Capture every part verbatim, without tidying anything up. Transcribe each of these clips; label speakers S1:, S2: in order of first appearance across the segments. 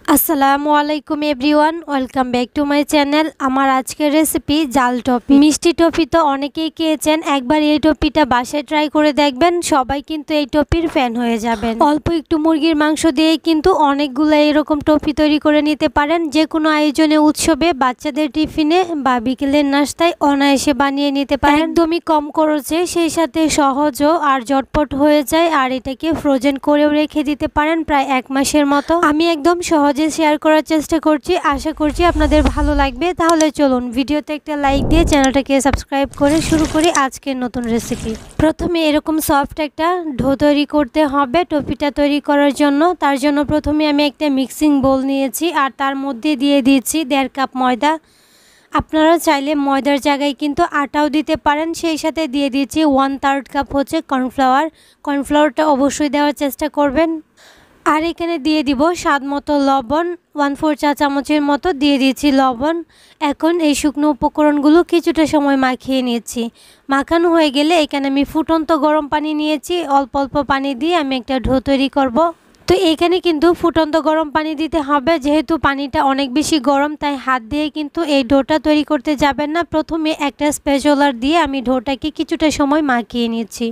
S1: আসসালামু আলাইকুম everyone, welcome back to my channel. আমার আজকের রেসিপি জাল টপি। মিষ্টি টপি তো অনেকেই খেয়েছেন, একবার এই টপিটা বাসায় ট্রাই করে দেখবেন, সবাই কিন্তু এই টপির ফ্যান হয়ে যাবেন। অল্প একটু মুরগির মাংস দিয়েই কিন্তু অনেকগুলো এরকম টপি তৈরি করে নিতে পারেন। যে কোনো আয়োজনে, উৎসবে, বাচ্চাদের টিফিনে বা বিকেলের নাস্তায় অনায়াসে বানিয়ে নিতে পারেন। একদমই কম খরচে, সেই সাথে সহজও আর ঝটপট হয়ে যায়। আর এটাকে ফ্রোজেন করেও রেখে দিতে পারেন প্রায় এক মাসের মতো। আমি একদম সহজে শেয়ার করার চেষ্টা করছি, আশা করছি আপনাদের ভালো লাগবে। তাহলে চলুন ভিডিওতে একটা লাইক দিয়ে চ্যানেলটাকে সাবস্ক্রাইব করে শুরু করি আজকের নতুন রেসিপি। প্রথমে এরকম সফট একটা ডো তৈরি করতে হবে টপিটা তৈরি করার জন্য। তার জন্য প্রথমে আমি একটা মিক্সিং বোল নিয়েছি আর তার মধ্যে দিয়ে দিয়েছি দেড় কাপ ময়দা। আপনারা চাইলে ময়দার জায়গায় কিন্তু আটাও দিতে পারেন। সেই সাথে দিয়ে দিয়েছি ওয়ান থার্ড কাপ হচ্ছে কর্নফ্লাওয়ার। কর্নফ্লাওয়ারটা অবশ্যই দেওয়ার চেষ্টা করবেন। আর এখানে দিয়ে দিব স্বাদ মতো লবণ, ওয়ান ফোর চা চামচের মতো দিয়ে দিয়েছি লবণ। এখন এই শুকনো উপকরণগুলো কিছুটা সময় মাখিয়ে নিয়েছি। মাখানো হয়ে গেলে এখানে আমি ফুটন্ত গরম পানি নিয়েছি, অল্প অল্প পানি দিয়ে আমি একটা ডো তৈরি করব। তো এখানে কিন্তু ফুটন্ত গরম পানি দিতে হবে, যেহেতু পানিটা অনেক বেশি গরম, তাই হাত দিয়ে কিন্তু এই ডোটা তৈরি করতে যাবেন না। প্রথমে একটা স্প্যাচুলার দিয়ে আমি ডোটাকে কিছুটা সময় মাখিয়ে নিয়েছি।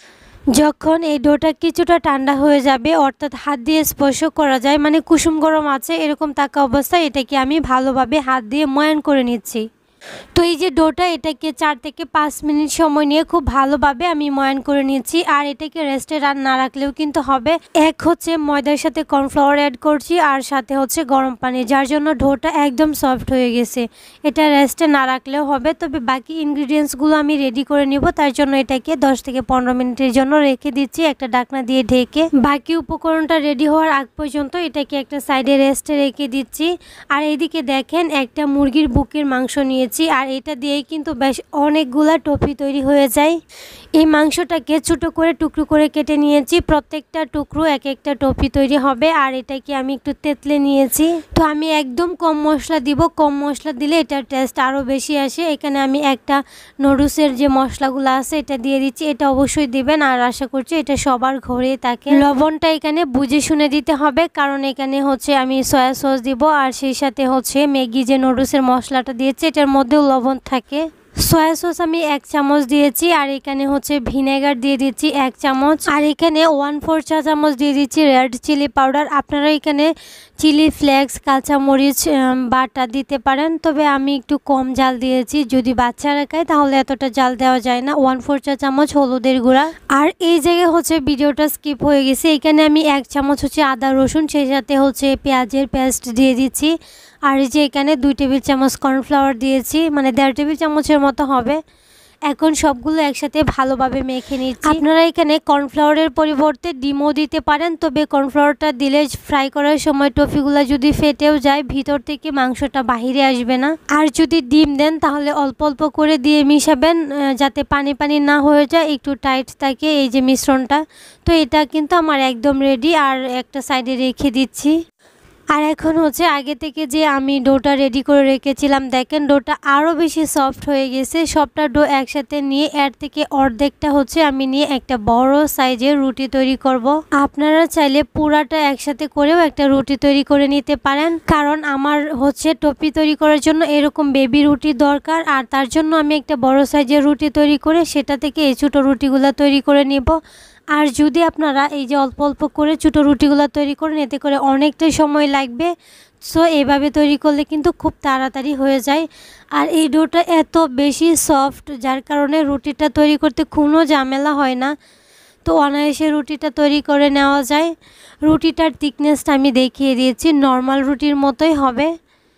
S1: যখন এই ডোটা কিছুটা ঠান্ডা হয়ে যাবে, অর্থাৎ হাত দিয়ে স্পর্শ করা যায়, মানে কুসুম গরম আছে এরকম থাকা অবস্থায় এটাকে আমি ভালোভাবে হাত দিয়ে ময়ান করে নিচ্ছি। তো এই যে ডোটা, এটাকে চার থেকে পাঁচ মিনিট সময় নিয়ে খুব ভালোভাবে আমি ময়ান করে নিচ্ছি। আর এটাকে রেস্টে রান না রাখলেও কিন্তু হবে। এক হচ্ছে ময়দার সাথে কর্নফ্লাওয়ার অ্যাড করছি আর সাথে হচ্ছে গরম পানি, যার জন্য ডোটা একদম সফট হয়ে গেছে। এটা রেস্টে না রাখলেও হবে, তবে বাকি ইনগ্রিডিয়েন্টসগুলো আমি রেডি করে নিব। তার জন্য এটাকে দশ থেকে পনেরো মিনিটের জন্য রেখে দিচ্ছি একটা ঢাকনা দিয়ে ঢেকে। বাকি উপকরণটা রেডি হওয়ার আগ পর্যন্ত এটাকে একটা সাইডে রেস্টে রেখে দিচ্ছি। আর এইদিকে দেখেন, একটা মুরগির বুকের মাংস নিয়ে আর এটা দিয়েই কিন্তু বেশ অনেকগুলা টপি তৈরি হয়ে যায়। এই মাংসটাকে ছোট করে টুকরো করে কেটে নিয়েছি, প্রত্যেকটা টুকরো এক একটা টপি তৈরি হবে। আর এটাকে আমি একটু তেতলে নিয়েছি। তো আমি একদম কম মশলা দিব, কম মশলা দিলে এটার টেস্ট আরও বেশি আসে। এখানে আমি একটা নুডলসের যে মশলাগুলো আছে এটা দিয়ে দিচ্ছি, এটা অবশ্যই দিবেন। আর আশা করছি এটা সবার ঘরে থাকে। লবণটা এখানে বুঝে শুনে দিতে হবে, কারণ এখানে হচ্ছে আমি সয়া সস দিব আর সেই সাথে হচ্ছে ম্যাগি যে নুডলসের মশলাটা দিয়েছি এটার মধ্যেও লবণ থাকে। সয়া সস আমি এক চামচ দিয়েছি আর এখানে হচ্ছে ভিনেগার দিয়ে দিচ্ছি এক চামচ। আর এখানে ওয়ান ফোর চা চামচ দিয়ে দিচ্ছি রেড চিলি পাউডার। আপনারা এখানে চিলি ফ্লেক্স, কাঁচামরিচ বাটা দিতে পারেন, তবে আমি একটু কম জাল দিয়েছি। যদি বাচ্চারা খায় তাহলে এতটা জাল দেওয়া যায় না। ওয়ান ফোর চা চামচ হলুদের গুঁড়া। আর এই জায়গায় হচ্ছে ভিডিওটা স্কিপ হয়ে গেছে, এখানে আমি এক চামচ হচ্ছে আদা রসুন, সেই সাথে হচ্ছে পেঁয়াজের পেস্ট দিয়ে দিচ্ছি। আর এই যে এখানে দুই টেবিল চামচ কর্নফ্লাওয়ার দিয়েছি, মানে দেড় টেবিল চামচের মতো হবে। এখন সবগুলো একসাথে ভালোভাবে মেখে নিচ্ছি। আপনারা এখানে কর্নফ্লাওয়ারের পরিবর্তে ডিমও দিতে পারেন, তবে কর্নফ্লাওয়ারটা দিলে ফ্রাই করার সময় টফিগুলো যদি ফেটেও যায়, ভিতর থেকে মাংসটা বাহিরে আসবে না। আর যদি ডিম দেন তাহলে অল্প অল্প করে দিয়ে মিশাবেন, যাতে পানি পানি না হয়ে যায়, একটু টাইট থাকে এই যে মিশ্রণটা। তো এটা কিন্তু আমার একদম রেডি, আর একটা সাইডে রেখে দিচ্ছি। আর এখন হচ্ছে আগে থেকে যে আমি ডোটা রেডি করে রেখেছিলাম, দেখেন ডোটা আরও বেশি সফট হয়ে গেছে। সবটা ডো একসাথে নিয়ে এর থেকে অর্ধেকটা হচ্ছে আমি নিয়ে একটা বড় সাইজের রুটি তৈরি করব। আপনারা চাইলে পুরাটা একসাথে করেও একটা রুটি তৈরি করে নিতে পারেন, কারণ আমার হচ্ছে টপি তৈরি করার জন্য এরকম বেবি রুটি দরকার। আর তার জন্য আমি একটা বড় সাইজের রুটি তৈরি করে সেটা থেকে এই ছোটো রুটিগুলো তৈরি করে নিব। আর যদি আপনারা এই যে অল্প অল্প করে ছোটো রুটিগুলো তৈরি করেন, এতে করে অনেকটাই সময় লাগবে। সো এইভাবে তৈরি করলে কিন্তু খুব তাড়াতাড়ি হয়ে যায়। আর এই ডোটা এত বেশি সফট, যার কারণে রুটিটা তৈরি করতে কোনো ঝামেলা হয় না। তো অনায়াসে রুটিটা তৈরি করে নেওয়া যায়। রুটিটার থিকনেসটা আমি দেখিয়ে দিয়েছি, নর্মাল রুটির মতোই হবে।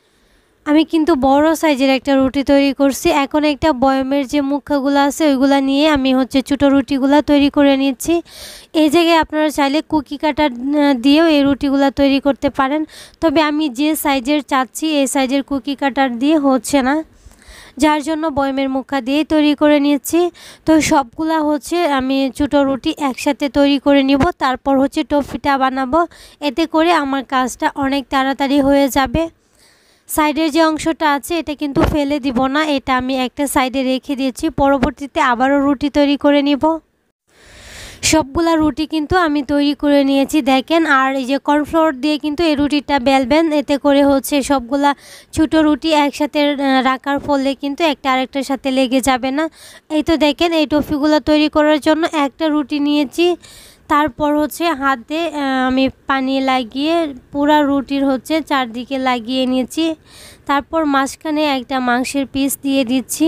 S1: আমি কিন্তু বড় সাইজের একটা রুটি তৈরি করছি। এখন একটা বয়মের যে মুখাগুলো আছে ওইগুলো নিয়ে আমি হচ্ছে ছোটো রুটিগুলো তৈরি করে নিচ্ছি। এই জায়গায় আপনারা চাইলে কুকি কাটার দিয়েও এই রুটিগুলো তৈরি করতে পারেন, তবে আমি যে সাইজের চাচ্ছি এই সাইজের কুকি কাটার দিয়ে হচ্ছে না, যার জন্য বয়মের মুখা দিয়েই তৈরি করে নিচ্ছি। তো সবগুলা হচ্ছে আমি ছোটো রুটি একসাথে তৈরি করে নিব, তারপর হচ্ছে টফিটা বানাবো। এতে করে আমার কাজটা অনেক তাড়াতাড়ি হয়ে যাবে। সাইডের যে অংশটা আছে এটা কিন্তু ফেলে দিব না, এটা আমি একটা সাইডে রেখে দিয়েছি। পরবর্তীতে আবারও রুটি তৈরি করে নিব। সবগুলা রুটি কিন্তু আমি তৈরি করে নিয়েছি দেখেন। আর এই যে কর্নফ্লাওয়ার দিয়ে কিন্তু এই রুটিটা বেলবেন, এতে করে হচ্ছে সবগুলা ছোটো রুটি একসাথে রাখার ফলে কিন্তু একটা আরেকটার সাথে লেগে যাবে না। এই তো দেখেন এই টফিগুলো তৈরি করার জন্য একটা রুটি নিয়েছি, তারপর হচ্ছে হাতে আমি পানি লাগিয়ে পুরা রুটির হচ্ছে চারদিকে লাগিয়ে নিয়েছি। তারপর মাঝখানে একটা মাংসের পিস দিয়ে দিচ্ছি,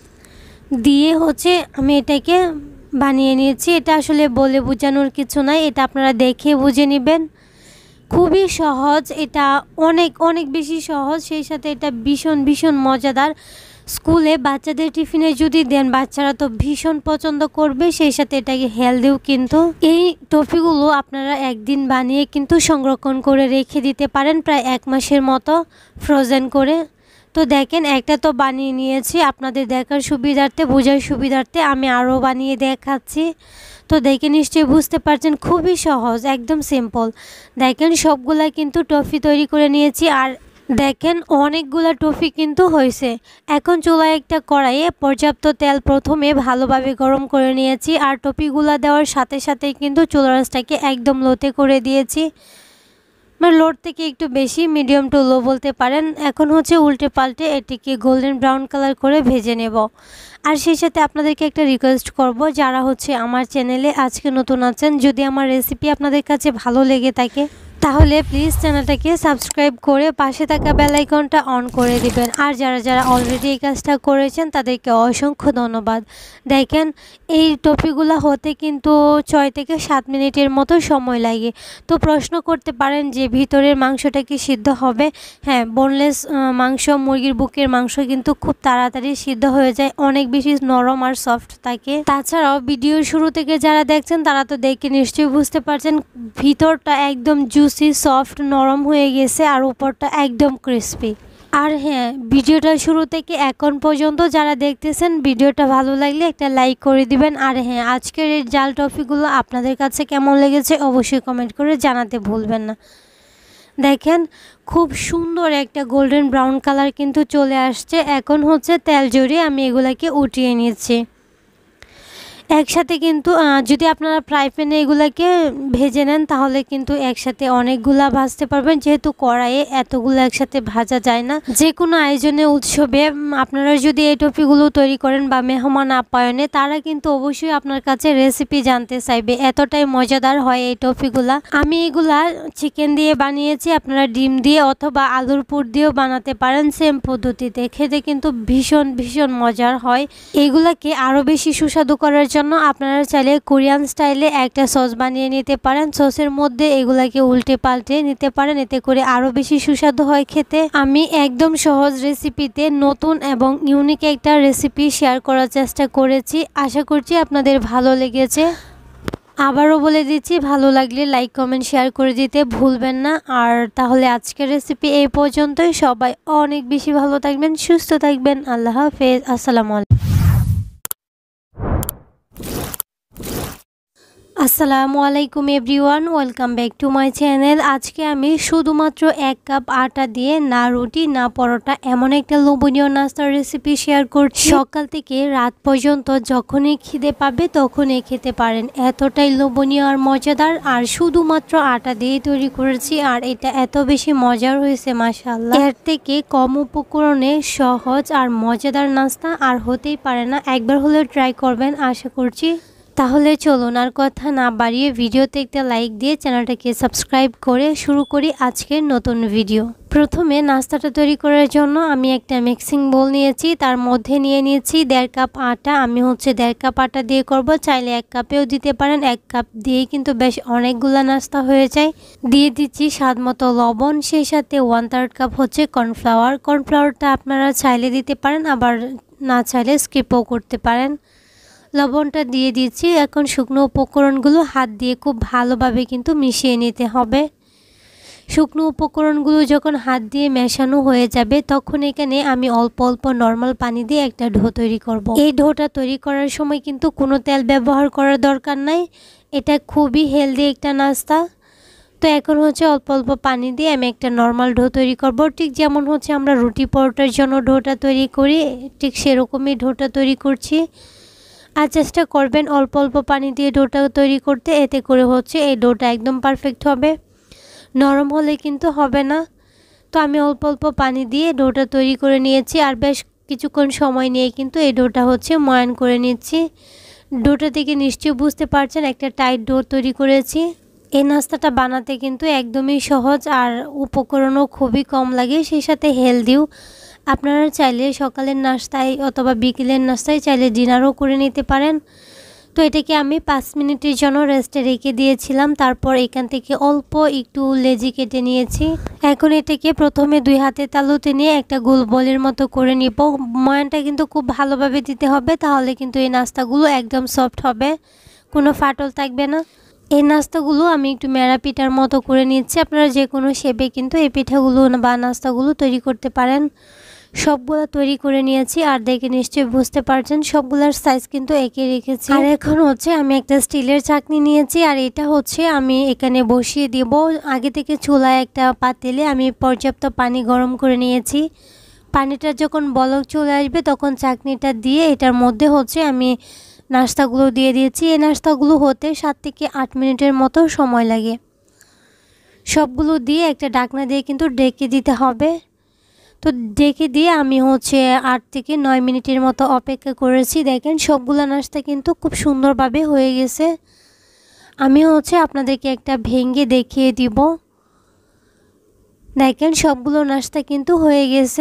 S1: দিয়ে হচ্ছে আমি এটাকে বানিয়ে নিয়েছি। এটা আসলে বলে বোঝানোর কিছু নাই, এটা আপনারা দেখে বুঝে নেবেন। খুবই সহজ, এটা অনেক অনেক বেশি সহজ, সেই সাথে এটা ভীষণ ভীষণ মজাদার। স্কুলে বাচ্চাদের টিফিনে যদি দেন বাচ্চারা তো ভীষণ পছন্দ করবে, সেই সাথে এটাকে হেলদিও। কিন্তু এই টফিগুলো আপনারা একদিন বানিয়ে কিন্তু সংরক্ষণ করে রেখে দিতে পারেন প্রায় এক মাসের মতো ফ্রোজেন করে। তো দেখেন একটা তো বানিয়ে নিয়েছি, আপনাদের দেখার সুবিধার্থে বোঝার সুবিধার্থে আমি আরও বানিয়ে দেখাচ্ছি। তো দেখে নিশ্চয়ই বুঝতে পারছেন খুবই সহজ, একদম সিম্পল। দেখেন সবগুলা কিন্তু টফি তৈরি করে নিয়েছি, আর দেখেন অনেকগুলা টফি কিন্তু হয়েছে। এখন চুলায় একটা কড়াইয়ে পর্যাপ্ত তেল প্রথমে ভালোভাবে গরম করে নিয়েছি, আর টফিগুলা দেওয়ার সাথে সাথেই কিন্তু চুলা রাসটাকে একদম লোতে করে দিয়েছি, মানে লোর থেকে একটু বেশি, মিডিয়াম টু লো বলতে পারেন। এখন হচ্ছে উল্টে পাল্টে এটিকে গোল্ডেন ব্রাউন কালার করে ভেজে নেব। আর সেই সাথে আপনাদেরকে একটা রিকোয়েস্ট করব, যারা হচ্ছে আমার চ্যানেলে আজকে নতুন আছেন, যদি আমার রেসিপি আপনাদের কাছে ভালো লেগে থাকে তাহলে প্লিজ চ্যানেলটাকে সাবস্ক্রাইব করে পাশে থাকা বেল আইকনটা অন করে দিবেন। আর যারা যারা অলরেডি এই কাজটা করেছেন তাদেরকে অসংখ্য ধন্যবাদ। দেখেন এই টপিগুলো হতে কিন্তু ছয় থেকে সাত মিনিটের মতো সময় লাগে। তো প্রশ্ন করতে পারেন যে ভিতরের মাংসটা কি সিদ্ধ হবে? হ্যাঁ, বোনলেস মাংস, মুরগির বুকের মাংস কিন্তু খুব তাড়াতাড়ি সিদ্ধ হয়ে যায়, অনেক বেশি নরম আর সফট থাকে। তাছাড়াও ভিডিওর শুরু থেকে যারা দেখছেন তারা তো দেখে নিশ্চয়ই বুঝতে পারছেন ভিতরটা একদম জুসি সফট নরম হয়ে গেছে, আর উপরটা একদম ক্রিস্পি। আর হ্যাঁ, ভিডিওটা শুরু থেকে এখন পর্যন্ত যারা দেখতেছেন ভিডিওটা ভালো লাগলে একটা লাইক করে দিবেন। আর হ্যাঁ, আজকের এই জাল টপিগুলো আপনাদের কাছে কেমন লেগেছে অবশ্যই কমেন্ট করে জানাতে ভুলবেন না। দেখেন খুব সুন্দর একটা গোল্ডেন ব্রাউন কালার কিন্তু চলে আসছে। এখন হচ্ছে তেল জড়িয়ে আমি এগুলাকে উঠিয়ে নিচ্ছি একসাথে। কিন্তু যদি আপনারা ফ্রাই প্যানে এগুলাকে ভেজে নেন তাহলে কিন্তু একসাথে অনেকগুলা ভাজতে পারবেন, যেহেতু কড়াইয়ে এতগুলো একসাথে ভাজা যায় না। যে কোনো আয়োজনে উৎসবে আপনারা যদি এই টপিগুলো তৈরি করেন বা মেহমান আপ্যায়নে, তারা কিন্তু অবশ্যই আপনার কাছে রেসিপি জানতে চাইবে, এতটাই মজাদার হয় এই টপিগুলা। আমি এগুলা চিকেন দিয়ে বানিয়েছি, আপনারা ডিম দিয়ে অথবা আলুর পুর দিয়েও বানাতে পারেন সেম পদ্ধতিতে, খেতে কিন্তু ভীষণ ভীষণ মজার হয়। এগুলাকে আরও বেশি সুস্বাদু করার জন্য আপনারা চাইলে কোরিয়ান স্টাইলে একটা সস বানিয়ে নিতে পারেন, সসের মধ্যে এগুলাকে উল্টে পাল্টে নিতে পারেন, এতে করে আরও বেশি সুস্বাদু হয় খেতে। আমি একদম সহজ রেসিপিতে নতুন এবং ইউনিক একটা রেসিপি শেয়ার করার চেষ্টা করেছি, আশা করছি আপনাদের ভালো লেগেছে। আবারও বলে দিচ্ছি, ভালো লাগলে লাইক কমেন্ট শেয়ার করে দিতে ভুলবেন না। আর তাহলে আজকের রেসিপি এই পর্যন্তই, সবাই অনেক বেশি ভালো থাকবেন, সুস্থ থাকবেন, আল্লাহ হাফেজ, আসসালামু আলাইকুম। আসসালামু আলাইকুম everyone, welcome back to my channel. আজকে আমি শুধুমাত্র এক কাপ আটা দিয়ে না রুটি না পরোটা এমন একটা লোভনীয় নাস্তার রেসিপি শেয়ার করছি। সকাল থেকে রাত পর্যন্ত যখনই খিদে পাবে তখনই খেতে পারেন, এতটাই লোভনীয় আর মজাদার। আর শুধুমাত্র আটা দিয়ে তৈরি করেছি, আর এটা এত বেশি মজার হয়েছে মাশাআল্লাহ। এর থেকে কম উপকরণে সহজ আর মজাদার নাস্তা আর হতেই পারে না, একবার হলেও ট্রাই করবেন আশা করছি। তাহলে চলুন আর কথা না বাড়িয়ে ভিডিওতে একটা লাইক দিয়ে চ্যানেলটাকে সাবস্ক্রাইব করে শুরু করি আজকের নতুন ভিডিও। প্রথমে নাস্তাটা তৈরি করার জন্য আমি একটা মিক্সিং বোল নিয়েছি, তার মধ্যে নিয়ে নিয়েছি দেড় কাপ আটা। আমি হচ্ছে দেড় কাপ আটা দিয়ে করব, চাইলে এক কাপেও দিতে পারেন, এক কাপ দিয়েই কিন্তু বেশ অনেকগুলো নাস্তা হয়ে যায়। দিয়ে দিচ্ছি স্বাদ মতো লবণ, সেই সাথে ওয়ান থার্ড কাপ হচ্ছে কর্নফ্লাওয়ার। কর্নফ্লাওয়ারটা আপনারা চাইলে দিতে পারেন, আবার না চাইলে স্কিপও করতে পারেন। লবণটা দিয়ে দিচ্ছি। এখন শুকনো উপকরণগুলো হাত দিয়ে খুব ভালোভাবে কিন্তু মিশিয়ে নিতে হবে। শুকনো উপকরণগুলো যখন হাত দিয়ে মেশানো হয়ে যাবে তখন এখানে আমি অল্প অল্প নর্মাল পানি দিয়ে একটা ডো তৈরি করব। এই ডোটা তৈরি করার সময় কিন্তু কোনো তেল ব্যবহার করার দরকার নাই, এটা খুবই হেলদি একটা নাস্তা। তো এখন হচ্ছে অল্প অল্প পানি দিয়ে আমি একটা নর্মাল ডো তৈরি করব, ঠিক যেমন হচ্ছে আমরা রুটি পরোটার জন্য ডোটা তৈরি করি ঠিক সেরকমই ডোটা তৈরি করছি। আর চেষ্টা করবেন অল্প অল্প পানি দিয়ে ডোটা তৈরি করতে, এতে করে হচ্ছে এই ডোটা একদম পারফেক্ট হবে। নরম হলে কিন্তু হবে না। তো আমি অল্প অল্প পানি দিয়ে ডোটা তৈরি করে নিয়েছি আর বেশ কিছুক্ষণ সময় নিয়ে কিন্তু এই ডোটা হচ্ছে ময়ান করে নিচ্ছি। ডোটা থেকে নিশ্চয়ই বুঝতে পারছেন একটা টাইট ডো তৈরি করেছি। এই নাস্তাটা বানাতে কিন্তু একদমই সহজ আর উপকরণও খুবই কম লাগে, সেই সাথে হেলদিও। আপনারা চাইলে সকালের নাস্তায় অথবা বিকেলের নাস্তায় চাইলে ডিনারও করে নিতে পারেন। তো এটাকে আমি পাঁচ মিনিটের জন্য রেস্টে রেখে দিয়েছিলাম। তারপর এখান থেকে অল্প একটু লেজি কেটে নিয়েছি। এখন এটাকে প্রথমে দুই হাতে তালুতে নিয়ে একটা গোল বলের মতো করে নিব। ময়ানটা কিন্তু খুব ভালোভাবে দিতে হবে, তাহলে কিন্তু এই নাস্তাগুলো একদম সফট হবে, কোনো ফাটল থাকবে না। এই নাস্তাগুলো আমি একটু মেরা পিঠার মতো করে নিচ্ছি। আপনারা যে কোনো শেপে কিন্তু এই পিঠাগুলো বা নাস্তাগুলো তৈরি করতে পারেন। সবগুলো তৈরি করে নিয়েছি আর দেখে নিশ্চয়ই বুঝতে পারছেন সবগুলোর সাইজ কিন্তু একই রেখেছি। আর এখন হচ্ছে আমি একটা স্টিলের চাকনি নিয়েছি আর এটা হচ্ছে আমি এখানে বসিয়ে দিব। আগে থেকে চুলায় একটা পাতিলে আমি পর্যাপ্ত পানি গরম করে নিয়েছি। পানিটা যখন বলক চলে আসবে তখন চাকনিটা দিয়ে এটার মধ্যে হচ্ছে আমি নাস্তাগুলো দিয়ে দিয়েছি। এই নাস্তাগুলো হতে সাত থেকে আট মিনিটের মতো সময় লাগে। সবগুলো দিয়ে একটা ঢাকনা দিয়ে কিন্তু ঢেকে দিতে হবে। তো ঢেকে দিয়ে আমি হচ্ছে আট থেকে নয় মিনিটের মতো অপেক্ষা করেছি। দেখেন সবগুলো নাস্তা কিন্তু খুব সুন্দরভাবে হয়ে গেছে। আমি হচ্ছে আপনাদেরকে একটা ভেঙে দেখিয়ে দিব। দেখেন সবগুলো নাস্তা কিন্তু হয়ে গেছে।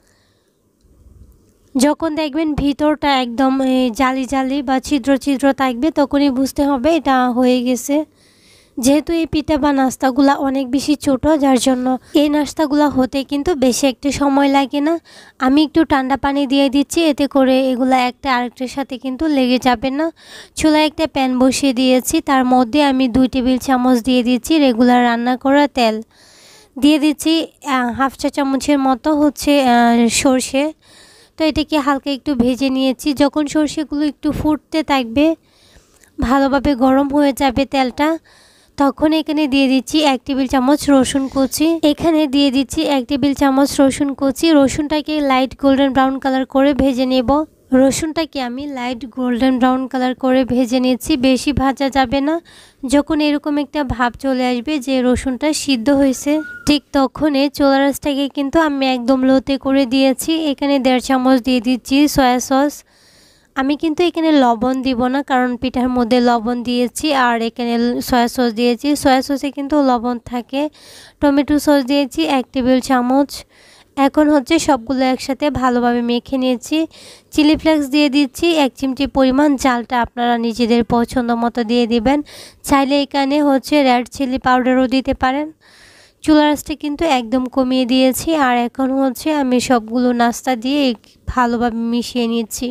S1: যখন দেখবেন ভিতরটা একদম জালি জালি বা ছিদ্র ছিদ্র থাকবে তখনই বুঝতে হবে এটা হয়ে গেছে। যেহেতু এই পিঠা বা নাস্তাগুলা অনেক বেশি ছোট, যার জন্য এই নাস্তাগুলা হতে কিন্তু বেশি একটা সময় লাগে না। আমি একটু ঠান্ডা পানি দিয়ে দিচ্ছি, এতে করে এগুলা একটা আরেকটার সাথে কিন্তু লেগে যাবে না। চুলায় একটা প্যান বসিয়ে দিয়েছি, তার মধ্যে আমি দুই টেবিল চামচ দিয়ে দিচ্ছি রেগুলার রান্না করা তেল। দিয়ে দিচ্ছি হাফ চা চামচের মতো হচ্ছে সর্ষে। তো এটাকে হালকা একটু ভেজে নিয়েছি। যখন সর্ষেগুলো একটু ফুটতে থাকবে, ভালোভাবে গরম হয়ে যাবে তেলটা, তখন এখানে দিয়ে দিচ্ছি এক টেবিল চামচ রসুন কুচি। এখানে দিয়ে দিচ্ছি এক টেবিল চামচ রসুন কুচি। রসুনটাকে লাইট গোল্ডেন ব্রাউন কালার করে ভেজে নেব। রসুনটাকে আমি লাইট গোল্ডেন ব্রাউন কালার করে ভেজে নিয়েছি, বেশি ভাজা যাবে না। যখন এরকম একটা ভাব চলে আসবে যে রসুনটা সিদ্ধ হয়েছে, ঠিক তখনই চুলা আঁচটাকে কিন্তু আমি একদম লোতে করে দিয়েছি। এখানে দেড় চামচ দিয়ে দিচ্ছি সয়া সস। আমি কিন্তু এখানে লবণ দিব না, কারণ পিঠার মধ্যে লবণ দিয়েছি আর এখানে সয়া সস দিয়েছি। সয়া সসে কিন্তু লবণ থাকে। টমেটো সস দিয়েছি এক টেবিল চামচ। এখন হচ্ছে সবগুলো একসাথে ভালোভাবে মেখে নিয়েছি। চিলি ফ্লেক্স দিয়ে দিচ্ছি এক চিমটি পরিমাণ। জালটা আপনারা নিজেদের পছন্দ মতো দিয়ে দিবেন। চাইলে এখানে হচ্ছে রেড চিলি পাউডারও দিতে পারেন। চুলার আঁচটা কিন্তু একদম কমিয়ে দিয়েছি আর এখন হচ্ছে আমি সবগুলো নাস্তা দিয়ে ভালোভাবে মিশিয়ে নিচ্ছি।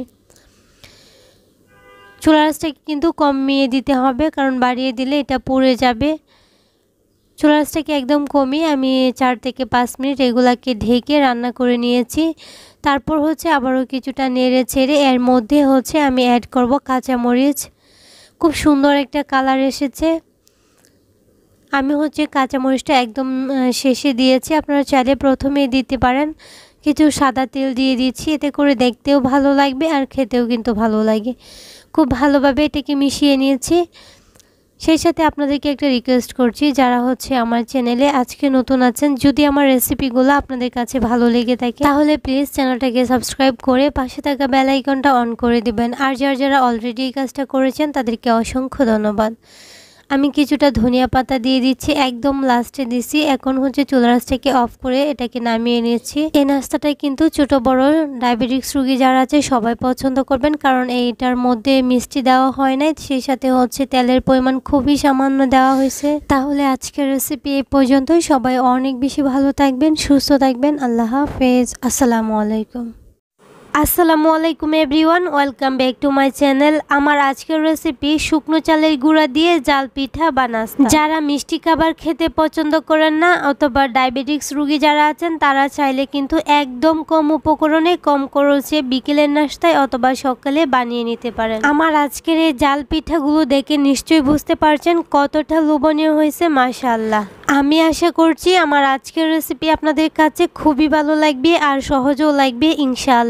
S1: চুলার আঁচটাকে কিন্তু কমিয়ে দিতে হবে, কারণ বাড়িয়ে দিলে এটা পুড়ে যাবে। চুলার আঁচটাকে একদম কমিয়ে আমি চার থেকে পাঁচ মিনিট এগুলাকে ঢেকে রান্না করে নিয়েছি। তারপর হচ্ছে আবারও কিছুটা নেড়ে ছেড়ে এর মধ্যে হচ্ছে আমি অ্যাড করব কাঁচামরিচ। খুব সুন্দর একটা কালার এসেছে। আমি হচ্ছে কাঁচামরিচটা একদম শেষে দিয়েছি, আপনারা চাইলে প্রথমে দিতে পারেন। কিছু সাদা তেল দিয়ে দিচ্ছি, এতে করে দেখতেও ভালো লাগবে আর খেতেও কিন্তু ভালো লাগে। খুব ভালোভাবে এটাকে মিশিয়ে নিয়েছি। সেই সাথে আপনাদেরকে একটা রিকোয়েস্ট করছি, যারা হচ্ছে আমার চ্যানেলে আজকে নতুন আছেন, যদি আমার রেসিপিগুলো আপনাদের কাছে ভালো লেগে থাকে তাহলে প্লিজ চ্যানেলটাকে সাবস্ক্রাইব করে পাশে থাকা বেল আইকনটা অন করে দিবেন। আর যারা যারা অলরেডি এই কাজটা করেছেন তাদেরকে অসংখ্য ধন্যবাদ। আমি কিছুটা ধনিয়া পাতা দিয়ে দিচ্ছি, একদম লাস্টে দিছি। এখন হচ্ছে চুলার আঁচটাকে অফ করে এটাকে নামিয়ে নিয়েছি। এই নাস্তাটাই কিন্তু ছোট বড় ডায়াবেটিক্স রোগী যারা আছে সবাই পছন্দ করবেন, কারণ এইটার মধ্যে মিষ্টি দেওয়া হয় নাই, সেই সাথে হচ্ছে তেলের পরিমাণ খুবই সামান্য দেওয়া হয়েছে। তাহলে আজকের রেসিপি এই পর্যন্তই। সবাই অনেক বেশি ভালো থাকবেন, সুস্থ থাকবেন। আল্লাহ হাফেজ। আসসালামু আলাইকুম। আসসালামু আলাইকুম everyone, welcome back to my channel. আমার আজকের রেসিপি শুকনো চালের গুঁড়া দিয়ে জাল পিঠা বা নাস্তা। যারা মিষ্টি খাবার খেতে পছন্দ করেন না অথবা ডায়াবেটিক্স রোগী যারা আছেন, তারা চাইলে কিন্তু একদম কম উপকরণে কম খরচে বিকেলের নাস্তায় অথবা সকালে বানিয়ে নিতে পারেন। আমার আজকের এই জাল পিঠাগুলো দেখে নিশ্চয়ই বুঝতে পারছেন কতটা লোভনীয় হয়েছে, মাশাআল্লাহ। আমি আশা করছি আমার আজকের রেসিপি আপনাদের কাছে খুবই ভালো লাগবে আর সহজও লাগবে ইনশাআল্লাহ।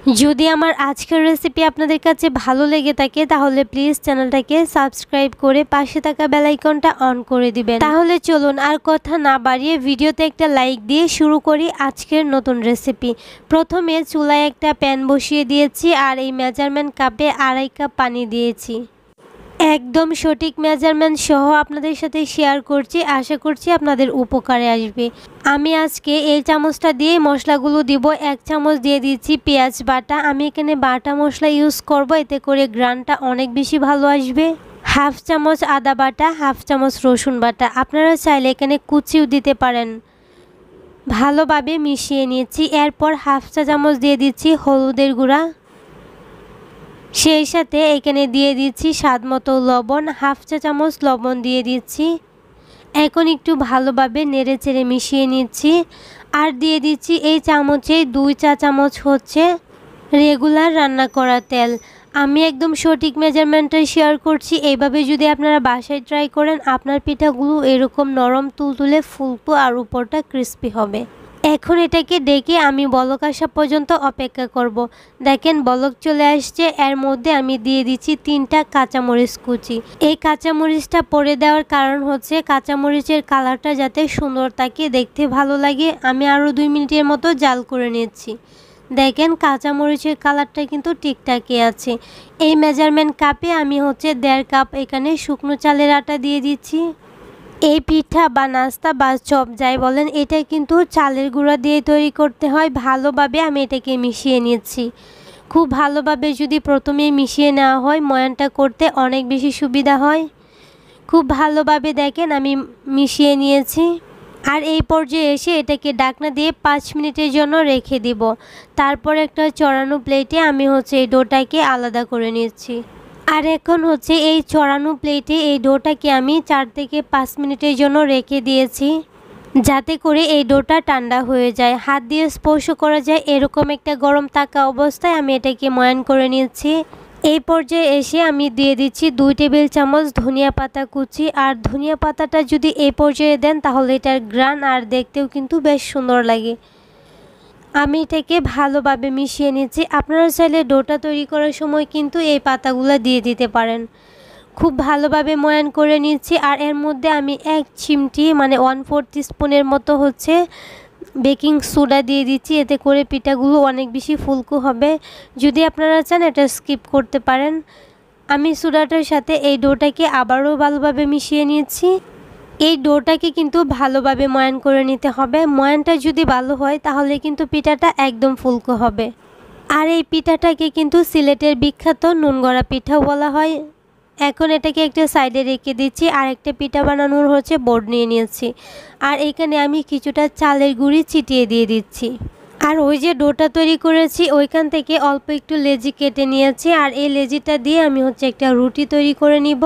S1: যদি আমার আজকের রেসিপি আপনাদের কাছে ভালো লেগে থাকে তাহলে প্লিজ চ্যানেলটাকে সাবস্ক্রাইব করে পাশে থাকা বেল আইকনটা অন করে দিবেন। তাহলে চলুন আর কথা না বাড়িয়ে ভিডিওতে একটা লাইক দিয়ে শুরু করি আজকের নতুন রেসিপি। প্রথমে চুলায় একটা প্যান বসিয়ে দিয়েছি আর এই মেজারমেন্ট কাপে আড়াই কাপ পানি দিয়েছি। একদম সঠিক মেজারমেন্ট সহ আপনাদের সাথে শেয়ার করছি, আশা করছি আপনাদের উপকারে আসবে। আমি আজকে এই চামচটা দিয়ে মশলাগুলো দিব। এক চামচ দিয়ে দিচ্ছি পেঁয়াজ বাটা। আমি এখানে বাটা মশলা ইউজ করব, এতে করে গ্রানটা অনেক বেশি ভালো আসবে। হাফ চামচ আদা বাটা, হাফ চামচ রসুন বাটা, আপনারা চাইলে এখানে কুচিও দিতে পারেন। ভালোভাবে মিশিয়ে নিয়েছি। এরপর হাফ চা চামচ দিয়ে দিচ্ছি হলুদের গুঁড়া, সেই সাথে এখানে দিয়ে দিচ্ছি স্বাদ মতো লবণ, হাফ চা চামচ লবণ দিয়ে দিচ্ছি। এখন একটু ভালোভাবে নেড়ে চেড়ে মিশিয়ে নিচ্ছি। আর দিয়ে দিচ্ছি এই চামচে দুই চা চামচ হচ্ছে রেগুলার রান্না করা তেল। আমি একদম সঠিক মেজারমেন্টটা শেয়ার করছি। এইভাবে যদি আপনারা বাসায় ট্রাই করেন আপনার পিঠাগুলো এরকম নরম তুলতুলে ফুলকো আর উপরটা ক্রিস্পি হবে। এখন এটাকে ডেকে আমি বলক আসা পর্যন্ত অপেক্ষা করব। দেখেন বলক চলে আসছে। এর মধ্যে আমি দিয়ে দিচ্ছি তিনটা কাঁচামরিচ কুচি। এই কাঁচামরিচটা পরে দেওয়ার কারণ হচ্ছে কাঁচামরিচের কালারটা যাতে সুন্দর থাকে, দেখতে ভালো লাগে। আমি আরও দুই মিনিটের মতো জাল করে নিচ্ছি। দেখেন কাঁচামরিচের কালারটা কিন্তু ঠিকঠাকই আছে। এই মেজারমেন্ট কাপে আমি হচ্ছে দেড় কাপ এখানে শুকনো চালের আটা দিয়ে দিচ্ছি। এই পিঠা বা নাস্তা বা চপ যাই বলেন, এটা কিন্তু চালের গুঁড়া দিয়ে তৈরি করতে হয়। ভালোভাবে আমি এটাকে মিশিয়ে নিচ্ছি। খুব ভালোভাবে যদি প্রথমেই মিশিয়ে নেওয়া হয় ময়ানটা করতে অনেক বেশি সুবিধা হয়। খুব ভালোভাবে দেখেন আমি মিশিয়ে নিয়েছি। আর এই পর্যায়ে এসে এটাকে ঢাকনা দিয়ে পাঁচ মিনিটের জন্য রেখে দিব। তারপর একটা চড়ানো প্লেটে আমি হচ্ছে এই ডোটাকে আলাদা করে নিচ্ছি। আর এখন হচ্ছে এই চড়ানো প্লেটে এই ডোটাকে আমি চার থেকে পাঁচ মিনিটের জন্য রেখে দিয়েছি, যাতে করে এই ডোটা ঠান্ডা হয়ে যায়, হাত দিয়ে স্পর্শ করা যায় এরকম একটা গরম থাকা অবস্থায় আমি এটাকে ময়ান করে নিচ্ছি। এই পর্যায়ে এসে আমি দিয়ে দিচ্ছি দুই টেবিল চামচ ধনিয়া পাতা কুচি। আর ধনিয়া পাতাটা যদি এই পর্যায়ে দেন তাহলে এটার গ্রান আর দেখতেও কিন্তু বেশ সুন্দর লাগে। আমি এটাকে ভালোভাবে মিশিয়ে নিচ্ছি। আপনারা চাইলে ডোটা তৈরি করার সময় কিন্তু এই পাতাগুলো দিয়ে দিতে পারেন। খুব ভালোভাবে ময়ান করে নিচ্ছি। আর এর মধ্যে আমি এক চিমটি মানে ওয়ান ফোর্থ স্পুনের মতো হচ্ছে বেকিং সোডা দিয়ে দিচ্ছি, এতে করে পিঠাগুলো অনেক বেশি ফুলকো হবে। যদি আপনারা চান এটা স্কিপ করতে পারেন। আমি সোডাটার সাথে এই ডোটাকে আবারও ভালোভাবে মিশিয়ে নিচ্ছি। এই ডোটাকে কিন্তু ভালোভাবে ময়ান করে নিতে হবে। ময়ানটা যদি ভালো হয় তাহলে কিন্তু পিঠাটা একদম ফুলকো হবে। আর এই পিঠাটাকে কিন্তু সিলেটের বিখ্যাত নুনগড়া পিঠাও বলা হয়। এখন এটাকে একটা সাইডে রেখে দিচ্ছি। আর একটা পিঠা বানানোর হচ্ছে বোর্ড নিয়ে নিয়েছি। আর এখানে আমি কিছুটা চালের গুঁড়ি ছিটিয়ে দিয়ে দিচ্ছি। আর ওই যে ডোটা তৈরি করেছি ওইখান থেকে অল্প একটু লেজি কেটে নিয়েছি। আর এই লেজিটা দিয়ে আমি হচ্ছে একটা রুটি তৈরি করে নিব।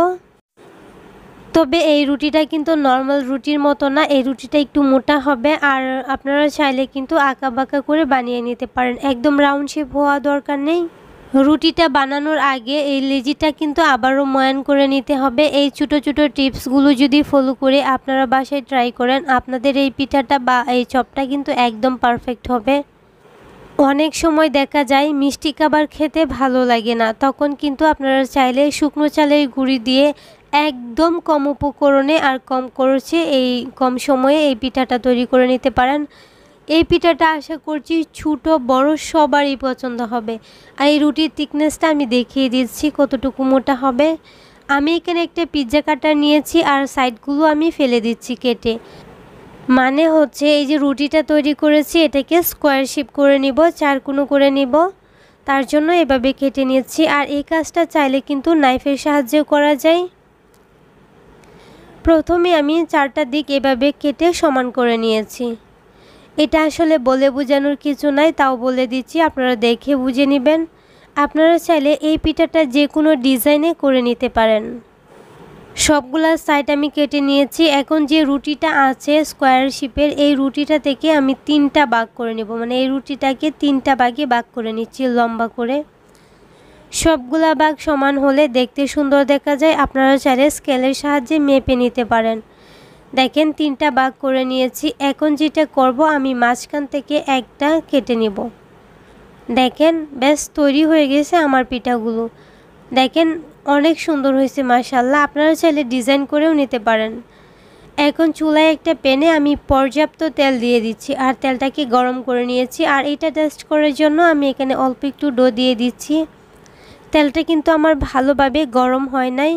S1: তবে এই রুটিটা কিন্তু নর্মাল রুটির মতো না, এই রুটিটা একটু মোটা হবে। আর আপনারা চাইলে কিন্তু আঁকা বাঁকা করে বানিয়ে নিতে পারেন, একদম রাউন্ড শেপ হওয়া দরকার নেই। রুটিটা বানানোর আগে এই লেজিটা কিন্তু আবারও ময়ান করে নিতে হবে। এই ছোটো ছোটো টিপসগুলো যদি ফলো করে আপনারা বাসায় ট্রাই করেন আপনাদের এই পিঠাটা বা এই চপটা কিন্তু একদম পারফেক্ট হবে। অনেক সময় দেখা যায় মিষ্টি খাবার খেতে ভালো লাগে না, তখন কিন্তু আপনারা চাইলে শুকনো চালের গুঁড়ি দিয়ে একদম কম উপকরণে আর কম খরচে এই কম সময়ে এই পিঠাটা তৈরি করে নিতে পারেন। এই পিঠাটা আশা করছি ছোট বড় সবারই পছন্দ হবে। আর এই রুটির থিকনেসটা আমি দেখিয়ে দিচ্ছি কতটুকু মোটা হবে। আমি এখানে একটা পিৎজা কাটার নিয়েছি আর সাইডগুলো আমি ফেলে দিচ্ছি কেটে। মানে হচ্ছে এই যে রুটিটা তৈরি করেছি এটাকে স্কোয়ার শেপ করে নিব, চারকোনা করে নিব, তার জন্য এভাবে কেটে নিচ্ছি। আর এই কাজটা চাইলে কিন্তু নাইফের সাহায্যেও করা যায়। প্রথমে আমি চারটা দিক এভাবে কেটে সমান করে নিয়েছি। এটা আসলে বলে বোঝানোর কিছু নাই, তাও বলে দিচ্ছি, আপনারা দেখে বুঝে নেবেন। আপনারা চাইলে এই পিঠাটা যে কোনো ডিজাইনে করে নিতে পারেন। সবগুলা সাইড আমি কেটে নিয়েছি। এখন যে রুটিটা আছে স্কোয়ার শেপের এই রুটিটা থেকে আমি তিনটা ভাগ করে নেব, মানে এই রুটিটাকে তিনটা ভাগে ভাগ করে নিচ্ছি লম্বা করে। সবগুলা ভাগ সমান হলে দেখতে সুন্দর দেখা যায়। আপনারা চাইলে স্কেলের সাহায্যে মেপে নিতে পারেন। দেখেন তিনটা ভাগ করে নিয়েছি। এখন যেটা করব আমি মাঝখান থেকে একটা কেটে নেব। দেখেন বেশ তৈরি হয়ে গেছে আমার পিঠাগুলো। দেখেন অনেক সুন্দর হয়েছে মাশাআল্লাহ। আপনারা চাইলে ডিজাইন করেও নিতে পারেন। এখন চুলায় একটা প্যানে আমি পর্যাপ্ত তেল দিয়ে দিচ্ছি আর তেলটাকে গরম করে নিয়েছি। আর এটা টেস্ট করার জন্য আমি এখানে অল্প একটু ডো দিয়ে দিচ্ছি। তেলটা কিন্তু আমার ভালোভাবে গরম হয় নাই।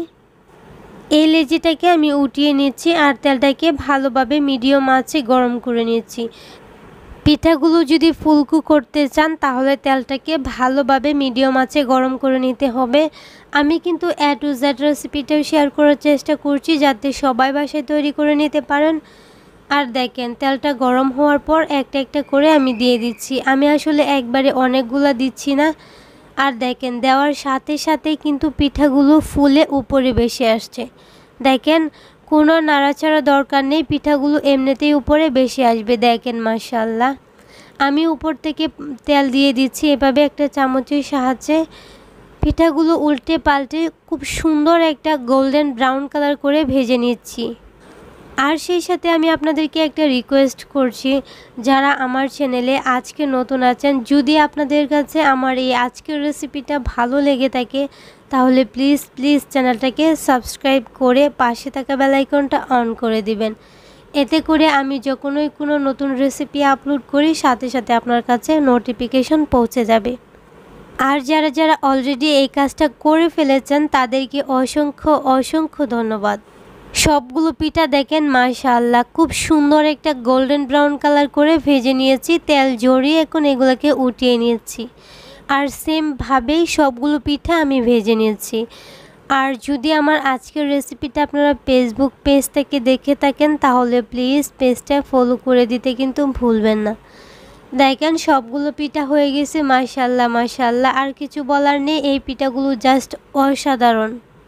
S1: এই লেচিটাকে আমি উঠিয়ে নিচ্ছি আর তেলটাকে ভালোভাবে মিডিয়াম আঁচে গরম করে নিচ্ছি। পিঠাগুলো যদি ফুলকো করতে চান তাহলে তেলটাকে ভালোভাবে মিডিয়াম আঁচে গরম করে নিতে হবে। আমি কিন্তু এ টু জেড রেসিপিটাও শেয়ার করার চেষ্টা করছি যাতে সবাই বাসায় তৈরি করে নিতে পারেন। আর দেখেন তেলটা গরম হওয়ার পর একটা একটা করে আমি দিয়ে দিচ্ছি। আমি আসলে একবারে অনেকগুলো দিচ্ছি না। আর দেখেন দেওয়ার সাথে সাথে কিন্তু পিঠাগুলো ফুলে উপরে বেশি আসছে। দেখেন কোনো নাড়াচাড়া দরকার নেই, পিঠাগুলো এমনিতেই উপরে বেশি আসবে। দেখেন মাশাআল্লাহ। আমি উপর থেকে তেল দিয়ে দিচ্ছি এভাবে একটা চামচের সাহায্যে। পিঠাগুলো উল্টে পাল্টে খুব সুন্দর একটা গোল্ডেন ব্রাউন কালার করে ভেজে নিচ্ছি। আর সেই সাথে আমি আপনাদেরকে একটা রিকোয়েস্ট করছি, যারা আমার চ্যানেলে আজকে নতুন আছেন, যদি আপনাদের কাছে আমার এই আজকের রেসিপিটা ভালো লেগে থাকে তাহলে প্লিজ প্লিজ চ্যানেলটাকে সাবস্ক্রাইব করে পাশে থাকা বেল আইকনটা অন করে দিবেন। এতে করে আমি যখনই কোনো নতুন রেসিপি আপলোড করি সাথে সাথে আপনার কাছে নোটিফিকেশন পৌঁছে যাবে। আর যারা যারা অলরেডি এই কাজটা করে ফেলেছেন তাদেরকে অসংখ্য অসংখ্য ধন্যবাদ। সবগুলো পিঠা দেখেন মাশাআল্লাহ খুব সুন্দর একটা গোল্ডেন ব্রাউন কালার করে ভেজে নিয়েছি। তেল ঝরিয়ে এখন এগুলোকে উঠিয়ে নিয়েছি। আর সেম ভাবেই সবগুলো পিঠা আমি ভেজে নিয়েছি। আর যদি আমার আজকের রেসিপিটা আপনারা ফেসবুক পেজ থেকে দেখে থাকেন তাহলে প্লিজ পেজটা ফলো করে দিতে কিন্তু ভুলবেন না। দেখেন সবগুলো পিঠা হয়ে গেছে মাশাআল্লাহ মাশাআল্লাহ। আর কিছু বলার নেই, এই পিঠাগুলো জাস্ট অসাধারণ।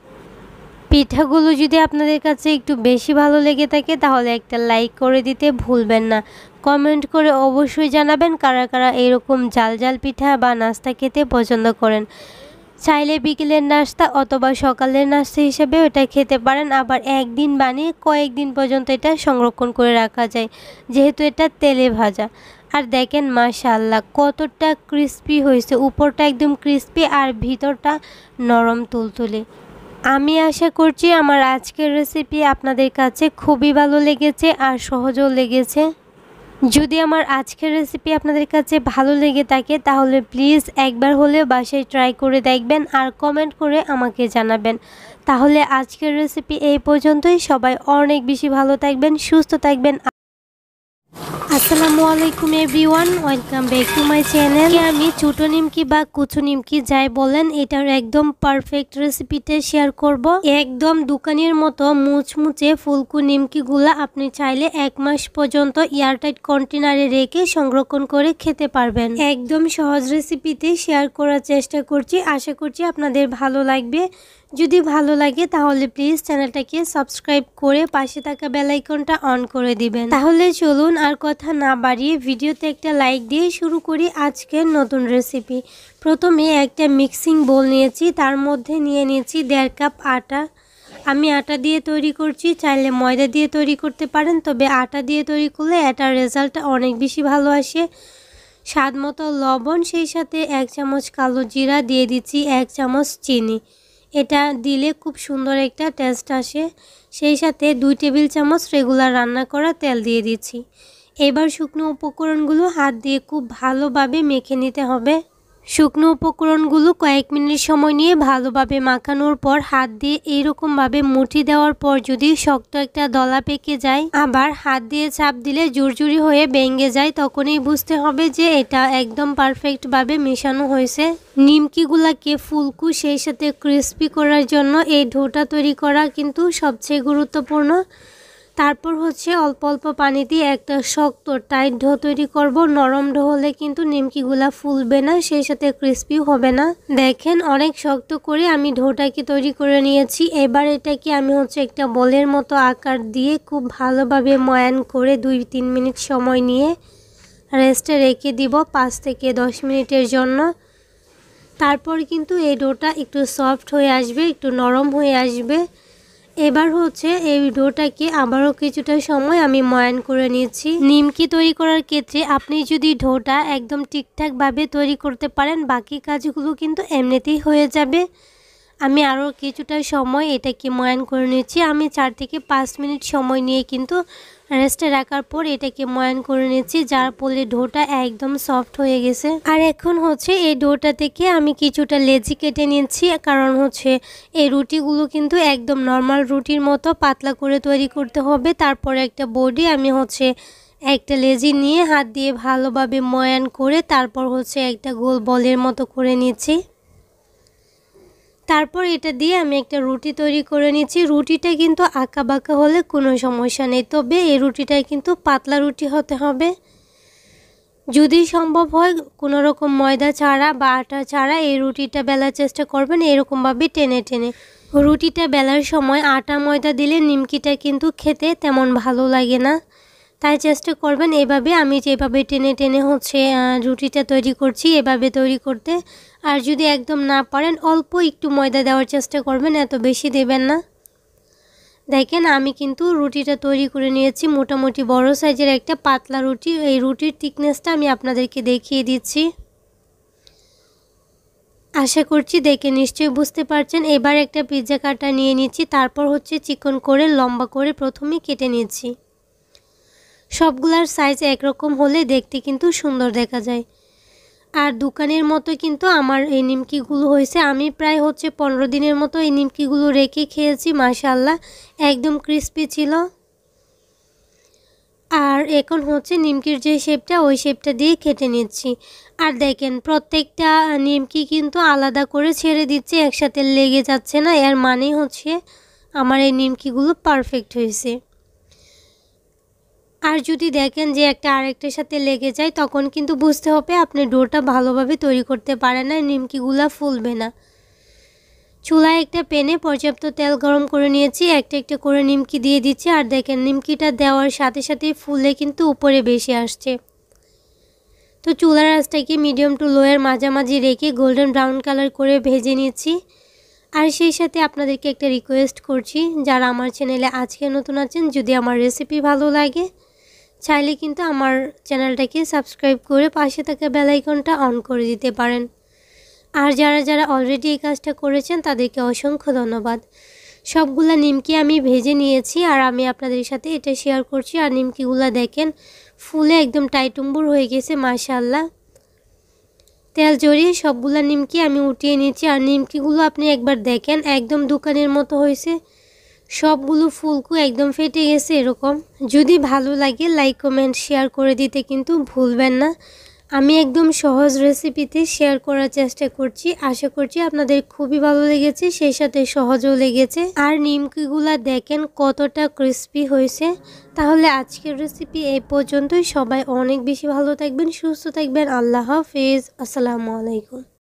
S1: পিঠাগুলো যদি আপনাদের কাছে একটু বেশি ভালো লেগে থাকে তাহলে একটা লাইক করে দিতে ভুলবেন না। কমেন্ট করে অবশ্যই জানাবেন কারা কারা এরকম জাল জাল পিঠা বা নাস্তা খেতে পছন্দ করেন। চাইলে বিকেলের নাস্তা অথবা সকালের নাস্তা হিসেবেও এটা খেতে পারেন। আবার একদিন বানিয়ে কয়েকদিন পর্যন্ত এটা সংরক্ষণ করে রাখা যায় যেহেতু এটা তেলে ভাজা। আর দেখেন মাশাআল্লাহ কতটা ক্রিস্পি হয়েছে, উপরটা একদম ক্রিস্পি আর ভিতরটা নরম তুলতুলে। আমি আশা করছি আমার আজকের রেসিপি আপনাদের কাছে খুবই ভালো লেগেছে আর সহজও লেগেছে। যদি আমার আজকের রেসিপি আপনাদের কাছে ভালো লেগে থাকে তাহলে প্লিজ একবার হলেও বাসায় ট্রাই করে দেখবেন আর কমেন্ট করে আমাকে জানাবেন। তাহলে আজকের রেসিপি এই পর্যন্তই। সবাই অনেক বেশি ভালো থাকবেন, সুস্থ থাকবেন। আসসালামু আলাইকুম everyone, welcome back to my channel. আমি ছোটো নিমকি বা কুচু নিমকি যাই বলেন এটার একদম পারফেক্ট রেসিপিটা শেয়ার করব। একদম দোকানের মতো মুচমুচে ফুলকু নিমকিগুলা আপনি চাইলে এক মাস পর্যন্ত এয়ারটাইট কন্টেনারে রেখে সংরক্ষণ করে খেতে পারবেন। একদম সহজ রেসিপিতে শেয়ার করার চেষ্টা করছি, আশা করছি আপনাদের ভালো লাগবে। যদি ভালো লাগে তাহলে প্লিজ চ্যানেলটাকে সাবস্ক্রাইব করে পাশে থাকা বেল আইকনটা অন করে দিবেন। তাহলে চলুন আর কথা না বাড়িয়ে ভিডিওতে একটা লাইক দিয়ে শুরু করি আজকের নতুন রেসিপি। প্রথমে একটা মিক্সিং বোল নিয়েছি, তার মধ্যে নিয়ে নিয়েছি দেড় কাপ আটা। আমি আটা দিয়ে তৈরি করছি, চাইলে ময়দা দিয়ে তৈরি করতে পারেন, তবে আটা দিয়ে তৈরি করলে এটার রেজাল্টটা অনেক বেশি ভালো আসে। স্বাদ মতো লবণ, সেই সাথে এক চামচ কালো জিরা দিয়ে দিচ্ছি, এক চামচ চিনি। এটা দিলে খুব সুন্দর একটা টেস্ট আসে। সেই সাথে দুই টেবিল চামচ রেগুলার রান্না করা তেল দিয়ে দিচ্ছি। এবার শুকনো উপকরণগুলো হাত দিয়ে খুব ভালোভাবে মেখে নিতে হবে। শুকনো উপকরণগুলো কয়েক মিনিট সময় নিয়ে ভালোভাবে মাখানোর পর হাত দিয়ে এইরকমভাবে মুঠি দেওয়ার পর যদি শক্ত একটা দলা পেকে যায়, আবার হাত দিয়ে চাপ দিলে জুরজুরি হয়ে ভেঙে যায়, তখনই বুঝতে হবে যে এটা একদম পারফেক্টভাবে মেশানো হয়েছে। নিমকিগুলাকে ফুলকু সেই সাথে ক্রিস্পি করার জন্য এই ডোটা তৈরি করা কিন্তু সবচেয়ে গুরুত্বপূর্ণ। তারপর হচ্ছে অল্প অল্প পানি দিয়ে একটা শক্ত টাইট ডো তৈরি করব। নরম ডো হলে কিন্তু নিমকিগুলা ফুলবে না, সেই সাথে ক্রিস্পিও হবে না। দেখেন অনেক শক্ত করে আমি ডোটাকে তৈরি করে নিয়েছি। এবার এটাকে আমি হচ্ছে একটা বলের মতো আকার দিয়ে খুব ভালোভাবে ময়ান করে দুই তিন মিনিট সময় নিয়ে রেস্টে রেখে দিব পাঁচ থেকে দশ মিনিটের জন্য। তারপর কিন্তু এই ডোটা একটু সফট হয়ে আসবে, একটু নরম হয়ে আসবে। এবার হচ্ছে এই ডোটাকে আবারও কিছুটা সময় আমি ময়ান করে নিয়েছি। নিমকি তৈরি করার ক্ষেত্রে আপনি যদি ডোটা একদম ঠিকঠাকভাবে তৈরি করতে পারেন, বাকি কাজগুলো কিন্তু এমনিতেই হয়ে যাবে। আমি আরও কিছুটা সময় এটাকে ময়ান করে নিয়েছি। আমি চার থেকে পাঁচ মিনিট সময় নিয়ে কিন্তু রেস্টে রাখার পর এটাকে ময়ান করে নিয়েছি, যার ফলে ডোটা একদম সফট হয়ে গেছে। আর এখন হচ্ছে এই ডোটা থেকে আমি কিছুটা লেচি কেটে নিয়েছি, কারণ হচ্ছে এই রুটিগুলো কিন্তু একদম নর্মাল রুটির মতো পাতলা করে তৈরি করতে হবে। তারপর একটা বডি আমি হচ্ছে একটা লেজি নিয়ে হাত দিয়ে ভালোভাবে ময়ান করে তারপর হচ্ছে একটা গোল বলের মতো করে নিয়েছি। তারপর এটা দিয়ে আমি একটা রুটি তৈরি করে নিচ্ছি। রুটিটা কিন্তু আঁকা বাঁকা হলে কোনো সমস্যা নেই, তবে এই রুটিটাই কিন্তু পাতলা রুটি হতে হবে। যদি সম্ভব হয় কোনো রকম ময়দা ছাড়া বা আটা ছাড়া এই রুটিটা বেলার চেষ্টা করবেন, এরকমভাবে টেনে টেনে। রুটিটা বেলার সময় আটা ময়দা দিলে নিমকিটা কিন্তু খেতে তেমন ভালো লাগে না, তাই চেষ্টা করবেন এভাবে আমি যেভাবে টেনে টেনে হচ্ছে রুটিটা তৈরি করছি এভাবে তৈরি করতে। আর যদি একদম না পারেন অল্প একটু ময়দা দেওয়ার চেষ্টা করবেন, এত বেশি দেবেন না। দেখেন আমি কিন্তু রুটিটা তৈরি করে নিয়েছি, মোটামুটি বড় সাইজের একটা পাতলা রুটি। এই রুটির থিকনেসটা আমি আপনাদেরকে দেখিয়ে দিচ্ছি, আশা করছি দেখে নিশ্চয়ই বুঝতে পারছেন। এবার একটা পিৎজা কাটা নিয়ে নিচ্ছি, তারপর হচ্ছে চিকন করে লম্বা করে প্রথমে কেটে নিচ্ছি। সবগুলার সাইজ একরকম হলে দেখতে কিন্তু সুন্দর দেখা যায়। আর দোকানের মতো কিন্তু আমার এই নিমকিগুলো হয়েছে। আমি প্রায় হচ্ছে পনেরো দিনের মতো এই নিমকিগুলো রেখে খেয়েছি, মাশাআল্লাহ একদম ক্রিস্পি ছিল। আর এখন হচ্ছে নিমকির যে শেপটা ওই শেপটা দিয়ে কেটে নিচ্ছি। আর দেখেন প্রত্যেকটা নিমকি কিন্তু আলাদা করে ছেড়ে দিচ্ছে, একসাথে লেগে যাচ্ছে না, এর মানে হচ্ছে আমার এই নিমকিগুলো পারফেক্ট হয়েছে। আর যদি দেখেন যে একটা আরেকটার সাথে লেগে যায় তখন কিন্তু বুঝতে হবে আপনি ডোটা ভালোভাবে তৈরি করতে পারেন না, নিমকিগুলা ফুলবে না। চুলায় একটা প্যানে পর্যাপ্ত তেল গরম করে নিয়েছি, একটা একটা করে নিমকি দিয়ে দিচ্ছি। আর দেখেন নিমকিটা দেওয়ার সাথে সাথে ফুলে কিন্তু উপরে বেশি আসছে। তো চুলার আঁচটাকে মিডিয়াম টু লোয়ের মাঝামাঝি রেখে গোল্ডেন ব্রাউন কালার করে ভেজে নিচ্ছি। আর সেই সাথে আপনাদেরকে একটা রিকোয়েস্ট করছি, যারা আমার চ্যানেলে আজকে নতুন আছেন, যদি আমার রেসিপি ভালো লাগে চাইলে কিন্তু আমার চ্যানেলটাকে সাবস্ক্রাইব করে পাশে থাকা বেল আইকনটা অন করে দিতে পারেন। আর যারা যারা অলরেডি এই কাজটা করেছেন তাদেরকে অসংখ্য ধন্যবাদ। সবগুলা নিমকি আমি ভেজে নিয়েছি আর আমি আপনাদের সাথে এটা শেয়ার করছি। আর নিমকিগুলা দেখেন ফুলে একদম টাইটুম্বুর হয়ে গেছে, মাশাআল্লাহ। তেল জড়িয়ে সবগুলা নিমকি আমি উঠিয়ে নিয়েছি। আর নিমকিগুলো আপনি একবার দেখেন একদম দোকানের মতো হয়েছে, সবগুলো ফুলকু একদম ফেটে গেছে এরকম। যদি ভালো লাগে লাইক কমেন্ট শেয়ার করে দিতে কিন্তু ভুলবেন না। আমি একদম সহজ রেসিপিতে শেয়ার করার চেষ্টা করছি, আশা করছি আপনাদের খুবই ভালো লেগেছে, সেই সাথে সহজও লেগেছে। আর নিমকিগুলা দেখেন কতটা ক্রিস্পি হয়েছে। তাহলে আজকের রেসিপি এই পর্যন্তই। সবাই অনেক বেশি ভালো থাকবেন, সুস্থ থাকবেন। আল্লাহ হাফেজ, আসসালামু আলাইকুম।